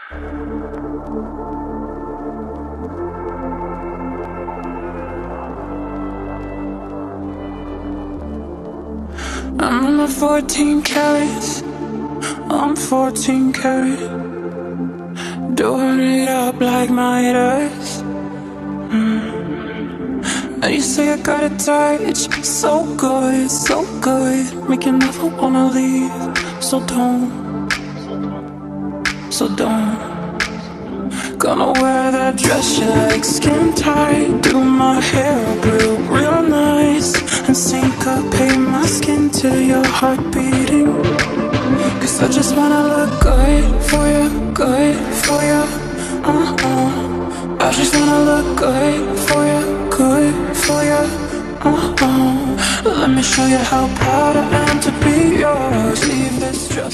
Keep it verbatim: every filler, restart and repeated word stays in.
I'm in my fourteen carats, I'm fourteen carat, doing it up like Midas. mm. Now you say I got a touch, so good, so good, make you never wanna leave. So don't, so don't. Gonna wear that dress you like, skin tight, do my hair up real, real nice, and syncopate my skin to your heart beating. Cause I just wanna look good for you, good for you, uh-uh. I just wanna look good for you, good for you, uh-uh. Let me show you how proud I am to be yours. Leave this dress